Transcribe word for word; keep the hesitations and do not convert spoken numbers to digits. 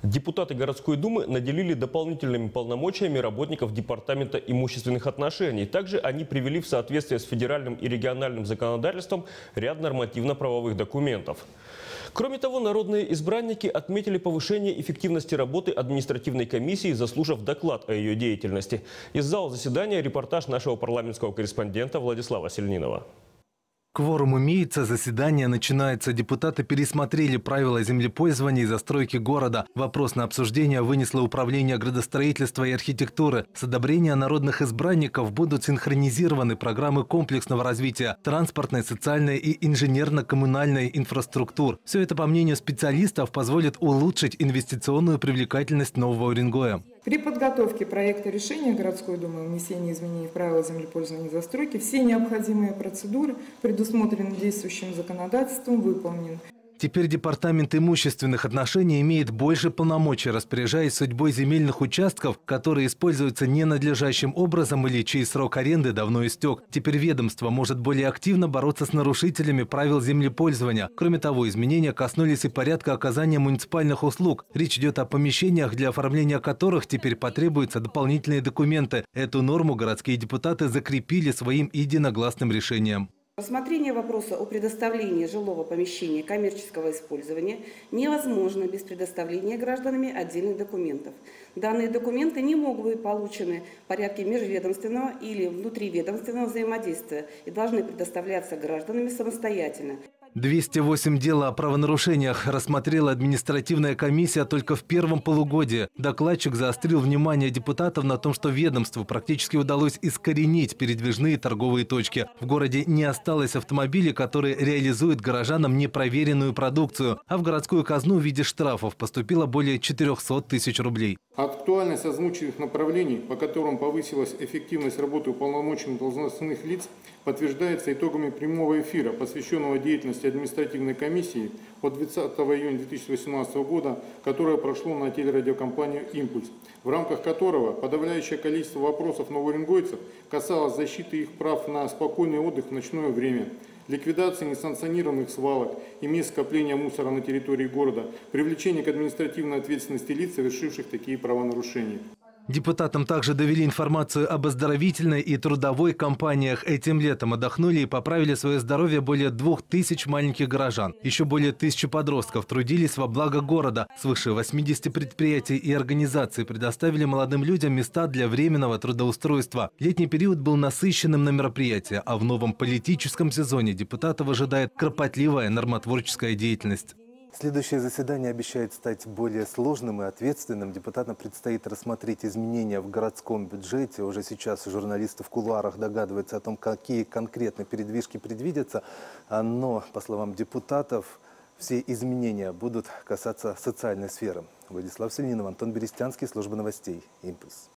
Депутаты городской думы наделили дополнительными полномочиями работников Департамента имущественных отношений. Также они привели в соответствие с федеральным и региональным законодательством ряд нормативно-правовых документов. Кроме того, народные избранники отметили повышение эффективности работы административной комиссии, заслушав доклад о ее деятельности. Из зала заседания репортаж нашего парламентского корреспондента Владислава Сельнинова. Кворум имеется, заседание начинается. Депутаты пересмотрели правила землепользования и застройки города. Вопрос на обсуждение вынесло Управление градостроительства и архитектуры. С одобрения народных избранников будут синхронизированы программы комплексного развития транспортной, социальной и инженерно-коммунальной инфраструктур. Все это, по мнению специалистов, позволит улучшить инвестиционную привлекательность Нового Уренгоя. При подготовке проекта решения городской думы о внесении изменений в правила землепользования и застройки все необходимые процедуры, предусмотренные действующим законодательством, выполнены. Теперь Департамент имущественных отношений имеет больше полномочий, распоряжаясь судьбой земельных участков, которые используются ненадлежащим образом или чей срок аренды давно истек. Теперь ведомство может более активно бороться с нарушителями правил землепользования. Кроме того, изменения коснулись и порядка оказания муниципальных услуг. Речь идет о помещениях, для оформления которых теперь потребуются дополнительные документы. Эту норму городские депутаты закрепили своим единогласным решением. Рассмотрение вопроса о предоставлении жилого помещения коммерческого использования невозможно без предоставления гражданами отдельных документов. Данные документы не могут быть получены в порядке межведомственного или внутриведомственного взаимодействия и должны предоставляться гражданами самостоятельно. двести восемь дел о правонарушениях рассмотрела административная комиссия только в первом полугодии. Докладчик заострил внимание депутатов на том, что ведомству практически удалось искоренить передвижные торговые точки. В городе не осталось автомобилей, которые реализуют горожанам непроверенную продукцию, а в городскую казну в виде штрафов поступило более четырёхсот тысяч рублей. Актуальность озвученных направлений, по которым повысилась эффективность работы уполномоченных должностных лиц, подтверждается итогами прямого эфира, посвященного деятельности административной комиссии от двадцатого июня две тысячи восемнадцатого года, которое прошло на телерадиокомпанию «Импульс», в рамках которого подавляющее количество вопросов новоуренгойцев касалось защиты их прав на спокойный отдых в ночное время, ликвидации несанкционированных свалок и мест скопления мусора на территории города, привлечение к административной ответственности лиц, совершивших такие правонарушения. Депутатам также довели информацию об оздоровительной и трудовой кампаниях. Этим летом отдохнули и поправили свое здоровье более двух тысяч маленьких горожан. Еще более тысячи подростков трудились во благо города. Свыше восьмидесяти предприятий и организаций предоставили молодым людям места для временного трудоустройства. Летний период был насыщенным на мероприятия, а в новом политическом сезоне депутатов ожидает кропотливая нормотворческая деятельность. Следующее заседание обещает стать более сложным и ответственным. Депутатам предстоит рассмотреть изменения в городском бюджете. Уже сейчас журналисты в кулуарах догадываются о том, какие конкретно передвижки предвидятся. Но, по словам депутатов, все изменения будут касаться социальной сферы. Владислав Сельнинов, Антон Берестянский, служба новостей «Импульс».